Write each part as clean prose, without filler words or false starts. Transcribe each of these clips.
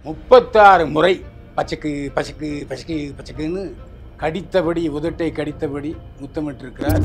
36 முறை பச்சக்கு பச்சக்கு பச்சக்கு பச்சக்குன்னு கடித்தபடி உதட்டை கடித்தபடி முத்தமிட்டிருக்கிறார்.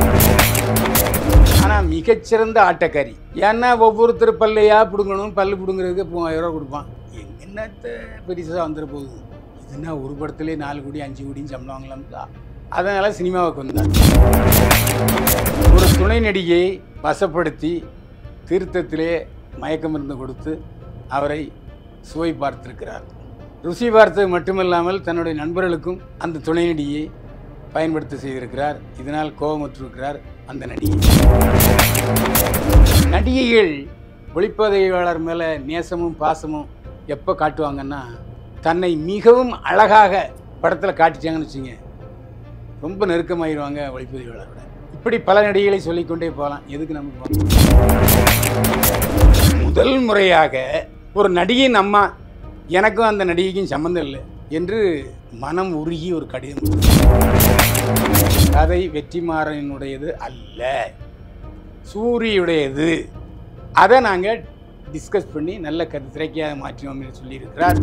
ஆனால் மிகச்சிறந்த ஆட்டக்காரி. ஏன்னா ஒவ்வொருத்தர் பல்லையா பிடுங்கணும், பல்லு பிடுங்குறதுக்கு 3000 ரூபா கொடுப்பான். என்னத்தை பெருசாக வந்துட போகுது, இதுன்னா ஒரு படத்துலேயே 4 கோடி 5 கோடின்னு சம்பளம் வாங்கலாம்ல. அதனால் சினிமாவுக்கு வந்தார். ஒரு துணை நடிகையை வசப்படுத்தி தீர்த்தத்திலே மயக்க மருந்து கொடுத்து அவரை சுவை பார்த்திருக்கிறார். ருசி பார்த்தது மட்டுமல்லாமல் தன்னுடைய நண்பர்களுக்கும் அந்த துணை நடிகையை பயன்படுத்த செய்திருக்கிறார். இதனால் கோபமுற்றிருக்கிறார் அந்த நடிகை. நடிகைகள் ஒளிப்பதிவாளர் மேலே நேசமும் பாசமும் எப்போ காட்டுவாங்கன்னா, தன்னை மிகவும் அழகாக படத்தில் காட்டிச்சாங்கன்னு வச்சுங்க, ரொம்ப நெருக்கமாகிடுவாங்க ஒளிப்பதிவாளரோட. இப்படி பல நடிகைகளை சொல்லிக்கொண்டே போகலாம். எதுக்கு நம்ம முதல் முறையாக ஒரு நடிகையின் அம்மா எனக்கும் அந்த நடிகைக்கும் சம்மந்தம் இல்லை என்று மனம் உருகி ஒரு கடிதம். கதை வெற்றிமாறனுடையது அல்ல, சூரியுடையது. அதை நாங்கள் டிஸ்கஸ் பண்ணி நல்ல திரைக்காக மாற்றினோம் என்று சொல்லியிருக்கிறார்.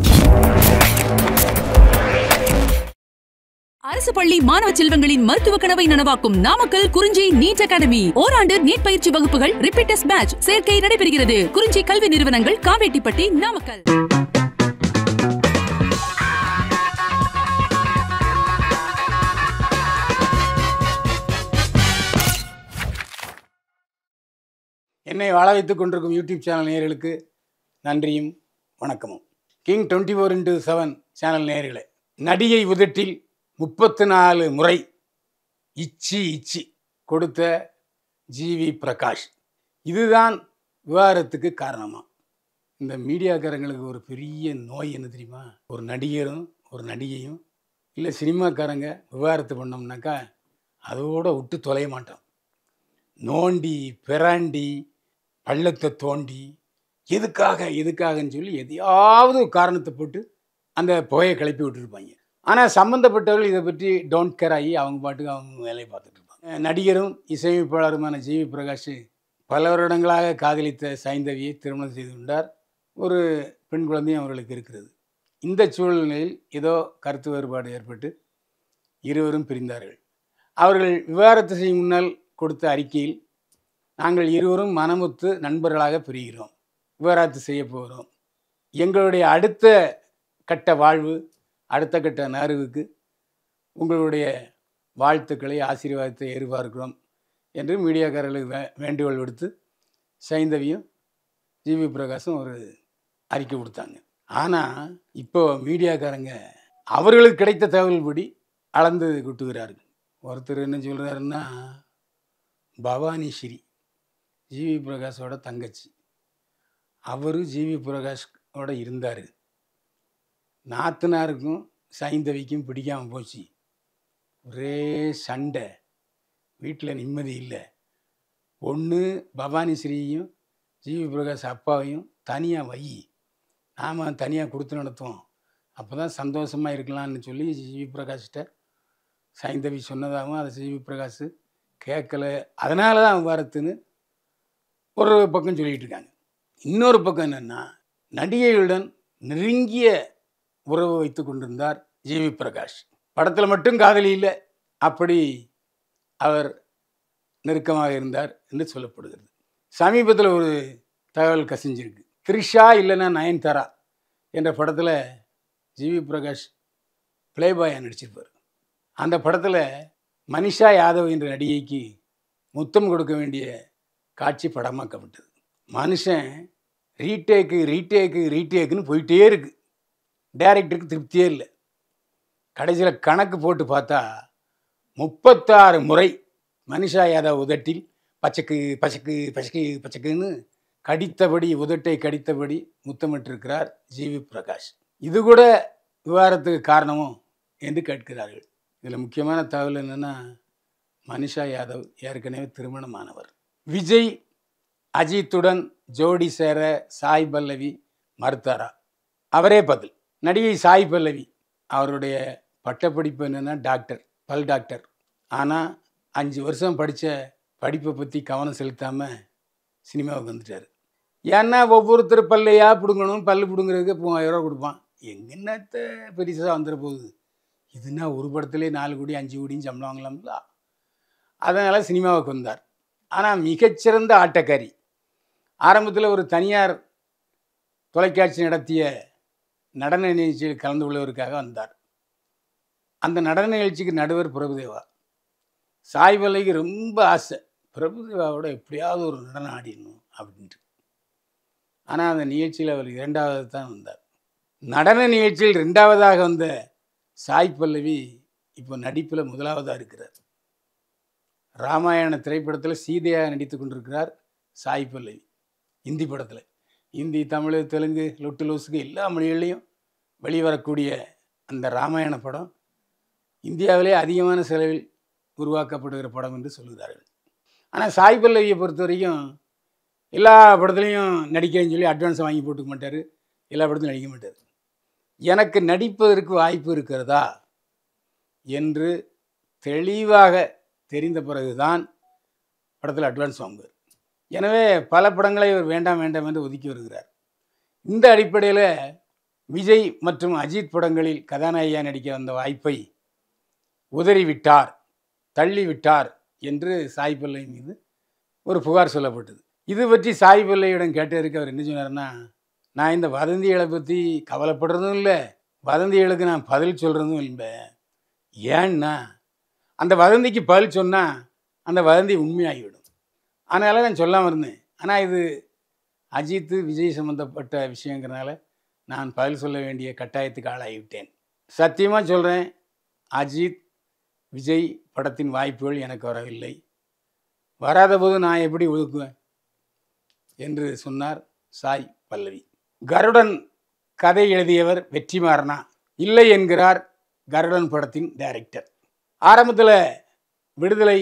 அரசு பள்ளி மாணவ செல்வங்களின் மருத்துவ கனவை நனவாக்கும் நாமக்கல் குறிஞ்சி நீட் அகாடமி. ஓராண்டு நீட் பயிற்சி வகுப்புகள், ரிப்பீட் டெஸ்ட் பேட்ச் சேர்க்கை நடைபெறுகிறது. குறிஞ்சி கல்வி நிறுவனங்கள், காவேட்டிப்பட்டி, நாமக்கல். என்னை வாழ வைத்துக் கொண்டிருக்கும் யூடியூப் சேனல் நேயர்களுக்கு நன்றியும் வணக்கமும். கிங் 24x7 சேனல் நேயர்களே, நடிகை உதட்டில் 34 முறை இச்சி கொடுத்த ஜிவி பிரகாஷ், இதுதான் விவாதத்துக்கு காரணமா? இந்த மீடியாக்காரங்களுக்கு ஒரு பெரிய நோய் என்ன தெரியுமா? ஒரு நடிகரும் ஒரு நடிகையும் இல்லை சினிமாக்காரங்க விவாதத்து பண்ணோம்னாக்கா அதோட விட்டு தொலைய மாட்டோம். நோண்டி பிராண்டி பள்ளத்தை தோண்டி எதுக்காகன்னு சொல்லி எதையாவது ஒரு காரணத்தை போட்டு அந்த புகையை கிளப்பி விட்டுருப்பாங்க. ஆனால் சம்மந்தப்பட்டவர்கள் இதை பற்றி டோன்ட் கேர் ஆகி அவங்க பாட்டுக்கு அவங்க வேலையை பார்த்துட்டு இருப்பாங்க. நடிகரும் இசையமைப்பாளருமான ஜிவி பிரகாஷ் பல வருடங்களாக காதலித்த சைந்தவியை திருமணம் செய்து கொண்டார். ஒரு பெண் குழந்தையும் அவர்களுக்கு இருக்கிறது. இந்த சூழ்நிலையில் ஏதோ கருத்து வேறுபாடு ஏற்பட்டு இருவரும் பிரிந்தார்கள். அவர்கள் விவாகரத்து செய்யும் முன்னால் கொடுத்த அறிக்கையில், நாங்கள் இருவரும் மனமுத்து நண்பர்களாக பிரிகிறோம், விவாகரத்து செய்ய போகிறோம், எங்களுடைய அடுத்த கட்ட வாழ்வு, அடுத்த கட்ட நகர்வுக்கு உங்களுடைய வாழ்த்துக்களை ஆசீர்வாதத்தை எதிர்பார்க்கிறோம் என்று மீடியாக்காரர்களுக்கு வேண்டுகோள் விடுத்து சைந்தவியும் ஜிவி பிரகாஷும் ஒரு அறிக்கை கொடுத்தாங்க. ஆனால் இப்போ மீடியாக்காரங்க அவர்களுக்கு கிடைத்த தகவல்படி அளந்து கொட்டுகிறார்கள். ஒருத்தர் என்ன சொல்கிறாருன்னா, பவானி ஸ்ரீ ஜிவி பிரகாஷோட தங்கச்சி, அவர் ஜிவி பிரகாஷோட இருந்தார், நாத்தனாருக்கும் சைந்தவிக்கும் பிடிக்காமல் போச்சு, ஒரே சண்டை, வீட்டில் நிம்மதி இல்லை, ஒன்று பவானி ஸ்ரீயையும் ஜிவி பிரகாஷ் அப்பாவையும் தனியாக வை, நாம் தனியாக கொடுத்து நடத்துவோம், அப்போ தான் சந்தோஷமாக இருக்கலாம்னு சொல்லி ஜிவி பிரகாஷ்கிட்ட சைந்தவி சொன்னதாகவும் அதை ஜிவி பிரகாஷ் கேட்கல, அதனால தான் அவன் வரத்துன்னு ஒரு பக்கம் சொல்லிகிட்டு இருக்காங்க. இன்னொரு பக்கம் என்னென்னா, நடிகைகளுடன் நெருங்கிய உறவு வைத்து கொண்டிருந்தார் ஜிவி பிரகாஷ். படத்தில் மட்டும் காதலி இல்லை, அப்படி அவர் நெருக்கமாக இருந்தார் என்று சொல்லப்படுகிறது. சமீபத்தில் ஒரு தகவல் கசிஞ்சிருக்கு. த்ரிஷா இல்லைன்னா நயன்தாரா என்ற படத்தில் ஜிவி பிரகாஷ் பிளேபாயாக நடிச்சிருப்பார். அந்த படத்தில் மனிஷா யாதவ் என்ற நடிகைக்கு முத்தம் கொடுக்க வேண்டிய காட்சி படமாக்கப்பட்டது. மனுஷன் ரீடேக்குன்னு போயிட்டே இருக்கு. டைரக்டருக்கு திருப்தியே இல்லை. கடைசியில் கணக்கு போட்டு பார்த்தா 36 முறை மனிஷா யாதவ் உதட்டில் பச்சக்கு பச்சக்கு பச்சக்கு பச்சக்குன்னு கடித்தபடி உதட்டை கடித்தபடி முத்தமிட்டிருக்கிறார் ஜிவி பிரகாஷ். இது கூட விவாதத்துக்கு காரணமோ என்று கேட்கிறார்கள். இதில் முக்கியமான தகவல் என்னென்னா, மனிஷா யாதவ் ஏற்கனவே திருமணமானவர். விஜய் அஜித்துடன் ஜோடி சேர சாய் பல்லவி மறுத்தாரா? அவரே பதில். நடிகை சாய் பல்லவி அவருடைய பட்டப்படிப்பு என்னென்னா டாக்டர், பல் டாக்டர். ஆனால் 5 வருஷம் படித்த படிப்பை பற்றி கவனம் செலுத்தாமல் சினிமாவுக்கு வந்துட்டார். ஏன்னா ஒவ்வொருத்தர் பல்லையா பிடுங்கணும், பல்லு பிடுங்குறதுக்கு 3000 ரூபா கொடுப்பான். எங்கன்னத்த பெருசாக வந்துட போகுது, இதுனா ஒரு படத்துலேயே 4 கோடி 5 கோடின்னு சம்பளம் வாங்கலாம்ல. அதனால் சினிமாவுக்கு வந்தார். ஆனால் மிகச்சிறந்த ஆட்டக்காரி. ஆரம்பத்தில் ஒரு தனியார் தொலைக்காட்சி நடத்திய நடன நிகழ்ச்சியில் கலந்து கொள்வதற்காக வந்தார். அந்த நடன நிகழ்ச்சிக்கு நடுவர் பிரபுதேவா. சாய் பல்லவிக்கு ரொம்ப ஆசை, பிரபுதேவாவோட எப்படியாவது ஒரு நடனம் ஆடிடணும் அப்படின்ட்டு. ஆனால் அந்த நிகழ்ச்சியில் அவர் 2வது தான் வந்தார். நடன நிகழ்ச்சியில் 2வதாக வந்த சாய் பல்லவி இப்போ நடிப்பில் 1வதாக இருக்கிறார். ராமாயண திரைப்படத்தில் சீதையாக நடித்து கொண்டிருக்கிறார் சாய் பல்லவி. இந்தி படத்தில், இந்தி, தமிழ், தெலுங்கு, லொட்டு லோசுக்கு எல்லா மொழிகள்லையும் வெளிவரக்கூடிய அந்த ராமாயண படம் இந்தியாவிலே அதிகமான செலவில் உருவாக்கப்படுகிற படம் என்று சொல்கிறார்கள். ஆனால் சாய் பல்லவியை பொறுத்த வரைக்கும் எல்லா படத்துலையும் நடிக்கிறேன்னு சொல்லி அட்வான்ஸை வாங்கி போட்டுக்க மாட்டார், எல்லா படத்துலையும் நடிக்க மாட்டார். எனக்கு நடிப்பதற்கு வாய்ப்பு இருக்கிறதா என்று தெளிவாக தெரிந்த பிறகுதான் படத்தில் அட்வான்ஸ் வாங்குவார். எனவே பல படங்களை இவர் வேண்டாம் வேண்டாம் என்று ஒதுக்கி வருகிறார். இந்த அடிப்படையில் விஜய் மற்றும் அஜித் படங்களில் கதாநாயகியாக நடிக்க வந்த வாய்ப்பை உதறிவிட்டார், தள்ளிவிட்டார் என்று சாய் பல்லவி மீது ஒரு புகார் சொல்லப்பட்டது. இது பற்றி சாய் பல்லவியிடம் கேட்டதற்கு அவர் என்ன சொன்னார்னா, நான் இந்த வதந்திகளை பற்றி கவலைப்படுறதும் இல்லை, வதந்திகளுக்கு நான் பதில் சொல்கிறதும் இல்லை. ஏன்னா அந்த வதந்திக்கு பதில் சொன்னால் அந்த வதந்தி உண்மையாகிவிடும், அதனால் நான் சொல்லாமல் இருந்தேன். ஆனால் இது அஜித் விஜய் சம்மந்தப்பட்ட விஷயங்கிறனால நான் பதில் சொல்ல வேண்டிய கட்டாயத்துக்கு ஆளாகிவிட்டேன். சத்தியமாக சொல்கிறேன், அஜித் விஜய் படத்தின் வாய்ப்புகள் எனக்கு வரவில்லை, வராத போது நான் எப்படி ஒதுக்குவேன் என்று சொன்னார் சாய் பல்லவி. கருடன் கதை எழுதியவர் வெற்றிமாறனா? இல்லை என்கிறார் கருடன் படத்தின் டைரக்டர். ஆரம்பத்தில் விடுதலை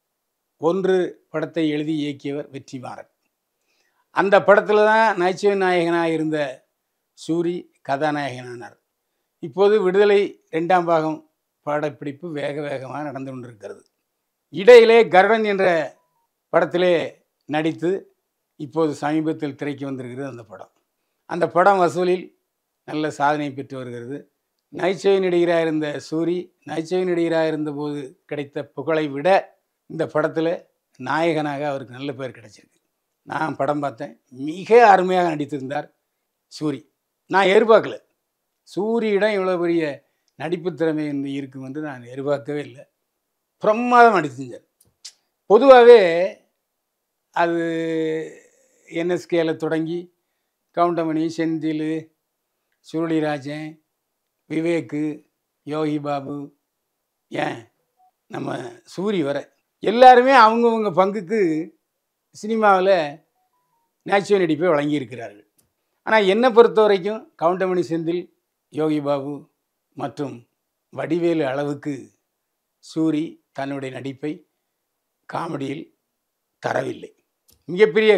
1 படத்தை எழுதி இயக்கியவர் வெற்றிமாறன். அந்த படத்தில் தான் நகைச்சுவை நாயகனாக இருந்த சூரி கதாநாயகனானார். இப்போது விடுதலை 2ஆம் பாகம் படப்பிடிப்பு வேகமாக நடந்து கொண்டிருக்கிறது. இடையிலே கருடன் என்ற படத்திலே நடித்து இப்போது சமீபத்தில் திரைக்கு வந்திருக்கிறது அந்த படம். அந்த படம் வசூலில் நல்ல சாதனை பெற்று வருகிறது. நகைச்சுவை நடிகராக இருந்த சூரி நகைச்சுவை நடிகராக இருந்தபோது கிடைத்த புகழை விட இந்த படத்தில் நாயகனாக அவருக்கு நல்ல பேர் கிடைச்சிருக்கு. நான் படம் பார்த்தேன், மிக அருமையாக நடித்திருந்தார் சூரி. நான் எதிர்பார்க்கல, சூரியிடம் இவ்வளோ பெரிய நடிப்பு திறமை இருக்கும் என்று நான் எதிர்பார்க்கவே இல்லை. பிரமாதம் நடிச்சிருந்தார். பொதுவாகவே அது என்எஸ்கேயில் தொடங்கி கவுண்டமணி, செந்தில், சுருளிராஜன், விவேக்கு, யோகி பாபு, ஏன் நம்ம சூரி வர எல்லாருமே அவங்கவுங்க பங்குக்கு சினிமாவில் நகைச்சுவை நடிப்பை வழங்கியிருக்கிறார்கள். ஆனால் என்னை பொறுத்த வரைக்கும் கவுண்டமணி, செந்தில், யோகி பாபு மற்றும் வடிவேலு அளவுக்கு சூரி தன்னுடைய நடிப்பை காமெடியில் தரவில்லை. மிகப்பெரிய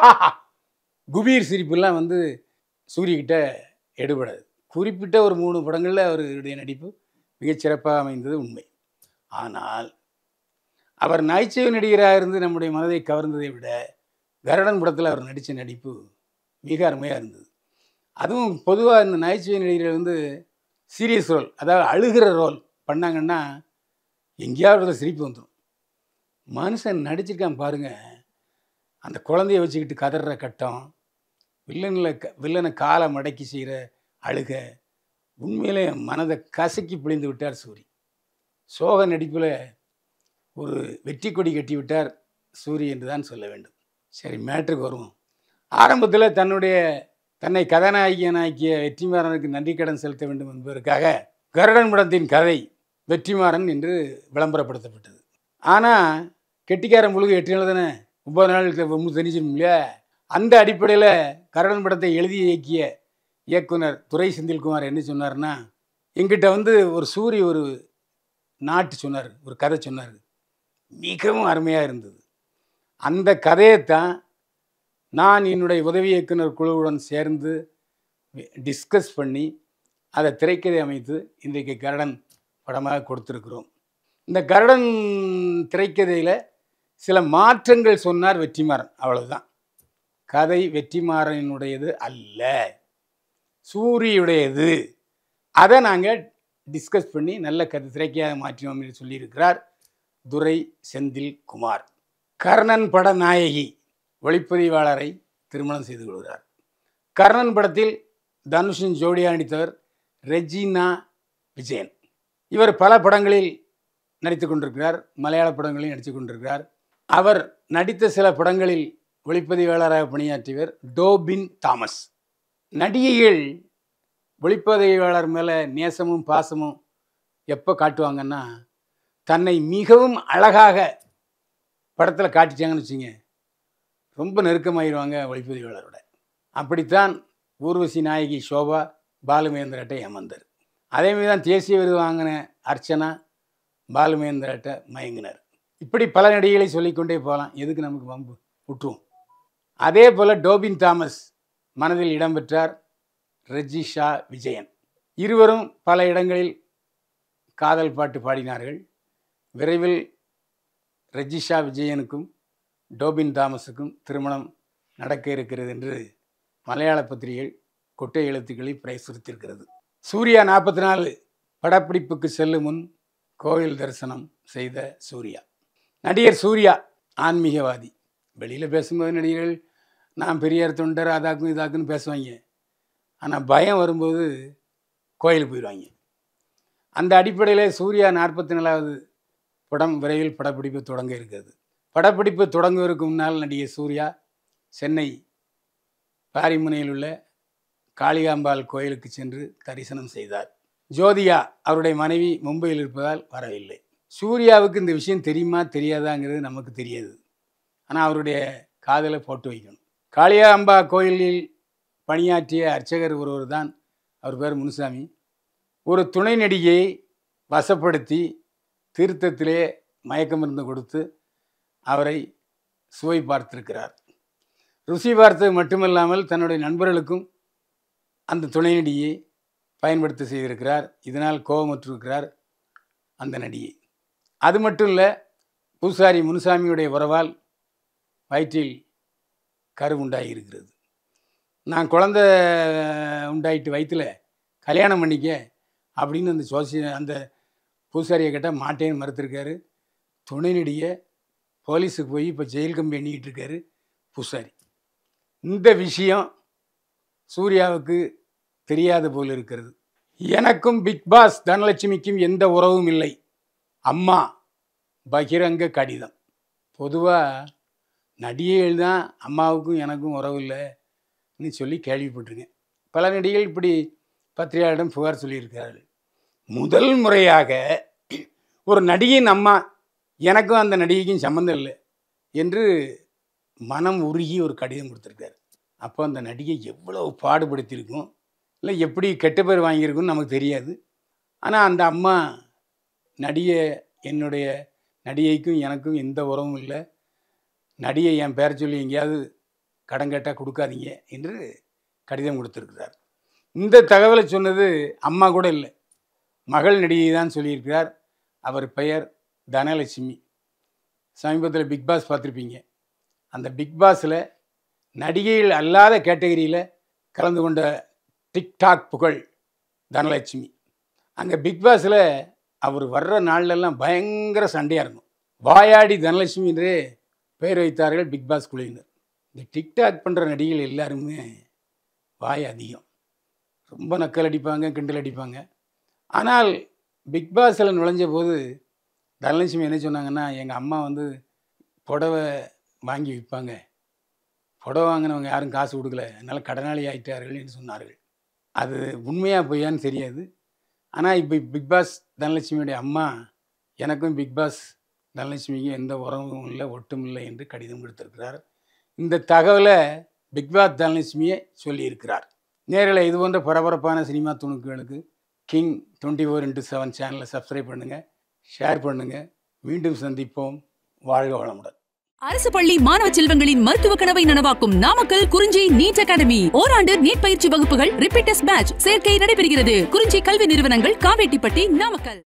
குபீர் சிரிப்புலாம் வந்து சூரியக்கிட்ட எடுபடாது. குறிப்பிட்ட ஒரு 3 படங்களில் அவருடைய நடிப்பு மிகச்சிறப்பாக அமைந்தது உண்மை. ஆனால் அவர் நகைச்சுவை நடிகராக இருந்து நம்முடைய மனதை கவர்ந்ததை விட கருடன் படத்தில் அவர் நடித்த நடிப்பு மிக அருமையாக இருந்தது. அதுவும் பொதுவாக இந்த நகைச்சுவை நடிகர்கள் வந்து சீரியஸ் ரோல், அதாவது அழுகிற ரோல் பண்ணாங்கன்னா எங்கேயாவது சிரிப்பு வந்துடும். மனுஷன் நடிச்சிருக்கான் பாருங்கள், அந்த குழந்தைய வச்சுக்கிட்டு கதற கட்டம், வில்லனை காலை மடக்கி செய்கிற அழுக, உண்மையிலே மனதை கசக்கி பிழிந்து விட்டார் சூரி. சோக நடிப்பில் ஒரு வெற்றி கொடி கட்டி விட்டார் சூரி என்று தான் சொல்ல வேண்டும். சரி, மேட்ருக்கு வருவோம். ஆரம்பத்தில் தன்னை கதாநாயகனாக்கிய வெற்றிமாறனுக்கு நன்றி கடன் செலுத்த வேண்டும் என்பதற்காக கருடன் படத்தின் கதை வெற்றிமாறன் என்று விளம்பரப்படுத்தப்பட்டது. ஆனால் கெட்டிக்காரன் முழுக்க 8 நாள் தானே, 9 நாள் தெரிஞ்சிடும் இல்லையா? அந்த அடிப்படையில் கருடன் படத்தை எழுதி இயக்கிய இயக்குனர் துரை செந்தில்குமார் என்ன சொன்னார்னா, எங்கிட்ட வந்து ஒரு சூரி ஒரு நாட்டு சொன்னார், ஒரு கதை சொன்னார், மிகவும் அருமையாக இருந்தது. அந்த கதையைத்தான் நான் என்னுடைய உதவி இயக்குனர் குழுவுடன் சேர்ந்து டிஸ்கஸ் பண்ணி அதை திரைக்கதை அமைத்து இன்றைக்கு கருடன் படமாக கொடுத்துருக்குறோம். இந்த கருடன் திரைக்கதையில் சில மாற்றங்கள் சொன்னார் வெற்றிமாறன், அவ்வளவுதான். கதை வெற்றிமாறனுடையது அல்ல, சூரியுடையது. அதை நாங்கள் டிஸ்கஸ் பண்ணி நல்ல கதை திரைக்கையாக மாற்றினோம் என்று சொல்லியிருக்கிறார் துரை செந்தில் குமார். கர்ணன் பட நாயகி ஒளிப்பதிவாளரை திருமணம் செய்து கொள்கிறார். கர்ணன் படத்தில் தனுஷின் ஜோடியாக நடித்தவர் ரெஜினா விஜயன். இவர் பல படங்களில் நடித்து கொண்டிருக்கிறார், மலையாள படங்களில் நடித்து கொண்டிருக்கிறார். அவர் நடித்த சில படங்களில் ஒளிப்பதிவாளராக பணியாற்றியவர் டோபின் தாமஸ். நடிகைகள் ஒளிப்பதிவாளர் மேலே நேசமும் பாசமும் எப்போ காட்டுவாங்கன்னா, தன்னை மிகவும் அழகாக படத்தில் காட்டிச்சாங்கன்னு வச்சுங்க, ரொம்ப நெருக்கமாகிடுவாங்க ஒளிப்பதிவாளரோட. அப்படித்தான் ஊர்வசி நாயகி ஷோபா பாலுமகேந்திராட்டை ஏமாந்தார். அதேமாதிரி தான் தேசிய விருது வாங்கின அர்ச்சனா பாலுமகேந்திராட்ட மயங்கினார். இப்படி பல நடிகைகளை சொல்லிக்கொண்டே போகலாம், எதுக்கு நமக்கு வம்பு, விட்டுருவோம். அதே போல் டோபின் தாமஸ் மனதில் இடம்பெற்றார் ரெஜிஷா விஜயன். இருவரும் பல இடங்களில் காதல் பாட்டு பாடினார்கள். விரைவில் ரெஜிஷா விஜயனுக்கும் டோபின் தாமஸுக்கும் திருமணம் நடக்க இருக்கிறது என்று மலையாள பத்திரிகை கொட்டை எழுத்துக்களில் பிரசுரித்திருக்கிறது. சூர்யா 44 படப்பிடிப்புக்கு செல்லும் முன் கோயில் தரிசனம் செய்த சூர்யா. நடிகர் சூர்யா ஆன்மீகவாதி. வெளியில் பேசும்போது நடிகர்கள் நான் பெரியார் தொண்டர் அதாக்கும் இதாக்குன்னு பேசுவாங்க. ஆனால் பயம் வரும்போது கோயிலுக்கு போயிடுவாங்க. அந்த அடிப்படையில் சூர்யா 44வது படம் விரைவில் படப்பிடிப்பு தொடங்க இருக்கிறது. படப்பிடிப்பு தொடங்குவதற்கு முன்னால் நடிகர் சூர்யா சென்னை பாரிமுனையில் உள்ள காளிகாம்பாள் கோயிலுக்கு சென்று தரிசனம் செய்தார். ஜோதியா அவருடைய மனைவி மும்பையில் இருப்பதால் வரவில்லை. சூர்யாவுக்கு இந்த விஷயம் தெரியுமா தெரியாதாங்கிறது நமக்கு தெரியாது. ஆனால் அவருடைய காதலை போட்டு வைக்கணும். காளிகாம்பா கோயிலில் பணியாற்றிய அர்ச்சகர் ஒருவர் தான், அவர் பேர் முனுசாமி. ஒரு துணை நடிகையை வசப்படுத்தி தீர்த்தத்திலே மயக்க மருந்து கொடுத்து அவரை சுவை பார்த்திருக்கிறார். ருசி பார்த்தது மட்டுமல்லாமல் தன்னுடைய நண்பர்களுக்கும் அந்த துணை நடிகையை பயன்படுத்த செய்திருக்கிறார். இதனால் கோபமுற்றிருக்கிறார் அந்த நடிகை. அது மட்டும் இல்லை, பூசாரி முனுசாமியுடைய உறவால் வயிற்றில் கரு உண்டாகி இருக்கிறது. நான் குழந்தை உண்டாயிட்டு வயிற்றில் கல்யாணம் பண்ணிக்க அப்படின்னு அந்த பூசாரியை கேட்டால் மாட்டேன்னு மறுத்திருக்காரு. துணை நடிகை போலீஸுக்கு போய் இப்போ ஜெயில் கம்பி எண்ணிக்கிட்டு இருக்காரு பூசாரி. இந்த விஷயம் சூர்யாவுக்கு தெரியாத போல் இருக்கிறது. எனக்கும் பிக் பாஸ் தனலட்சுமிக்கும் எந்த உறவும் இல்லை, அம்மா பகிரங்க கடிதம். பொதுவாக நடிகைகள் தான் அம்மாவுக்கும் எனக்கும் உறவு இல்லைன்னு சொல்லி கேள்விப்பட்டிருக்கேன். பல நடிகைகள் இப்படி பத்திரிகையாளரிடம் புகார் சொல்லியிருக்கிறார்கள். முதல் முறையாக ஒரு நடிகையின் அம்மா எனக்கும் அந்த நடிகைக்கும் சம்மந்தம் இல்லை என்று மனம் உருகி ஒரு கடிதம் கொடுத்துருக்காரு. அப்போ அந்த நடிகை எவ்வளவு பாடுபடுத்தியிருக்கும், இல்லை எப்படி கெட்ட பேர் வாங்கியிருக்குன்னு நமக்கு தெரியாது. ஆனால் அந்த அம்மா என்னுடைய நடிகைக்கும் எனக்கும் எந்த உறவும் இல்லை, நடிகை என் பேரை சொல்லி எங்கேயாவது கடன் கேட்டால் கொடுக்காதீங்க என்று கடிதம் கொடுத்துருக்கிறார். இந்த தகவலை சொன்னது அம்மா கூட இல்லை, மகள் நடிகை தான் சொல்லியிருக்கிறார். அவர் பெயர் தனலட்சுமி. சமீபத்தில் பிக் பாஸ் பார்த்துருப்பீங்க. அந்த பிக் பாஸில் நடிகைகள் அல்லாத கேட்டகரியில் கலந்து கொண்ட டிக்டாக் புகழ் தனலட்சுமி. அங்கே பிக் பாஸில் அவர் வர்ற நாள்லெல்லாம் பயங்கர சண்டையாக இருக்கும். வாயாடி தனலட்சுமி என்றே பெயர் வைத்தார்கள் பிக் பாஸ் குழுவினர். இந்த டிக்டாக் பண்ணுற நடிகைகள் எல்லாருமே வாய் அதிகம், ரொம்ப நக்கல் அடிப்பாங்க, கிண்டல் அடிப்பாங்க. ஆனால் பிக் பாஸில் நுழைஞ்ச போது தனலட்சுமி என்ன சொன்னாங்கன்னா, எங்கள் அம்மா புடவை வாங்கி விற்பாங்க, புடவை வாங்கினவங்க யாரும் காசு கொடுக்கல, அதனால் கடனாளி ஆகிட்டார்கள் என்று சொன்னார்கள். அது உண்மையாக பொய்யான்னு தெரியாது. ஆனால் இப்போ பிக் பாஸ் தனலட்சுமியுடைய அம்மா எனக்கும் பிக் பாஸ் தனலட்சுமிக்கும் எந்த உறவும் இல்லை, ஒட்டும் இல்லை என்று கடிதம் கொடுத்திருக்கிறார். இந்த தகவலை பிக் பாஸ் தனலட்சுமியே சொல்லியிருக்கிறார். நேரில் இது போன்ற பரபரப்பான சினிமா துணுக்குகளுக்கு கிங் 24x7 சேனலை சப்ஸ்கிரைப் பண்ணுங்கள், ஷேர் பண்ணுங்கள். மீண்டும் சந்திப்போம். வாழ்க வளமுடன். அரசு பள்ளி மாணவ செல்வங்களின் மருத்துவ கனவை நனவாக்கும் நாமக்கல் குறிஞ்சி நீட் அகாடமி. ஓராண்டு நீட் பயிற்சி வகுப்புகள், ரிப்பீட் டெஸ்ட் பேட்ச் சேர்க்கை நடைபெறுகிறது. குறிஞ்சி கல்வி நிறுவனங்கள், காவேட்டிப்பட்டி, நாமக்கல்.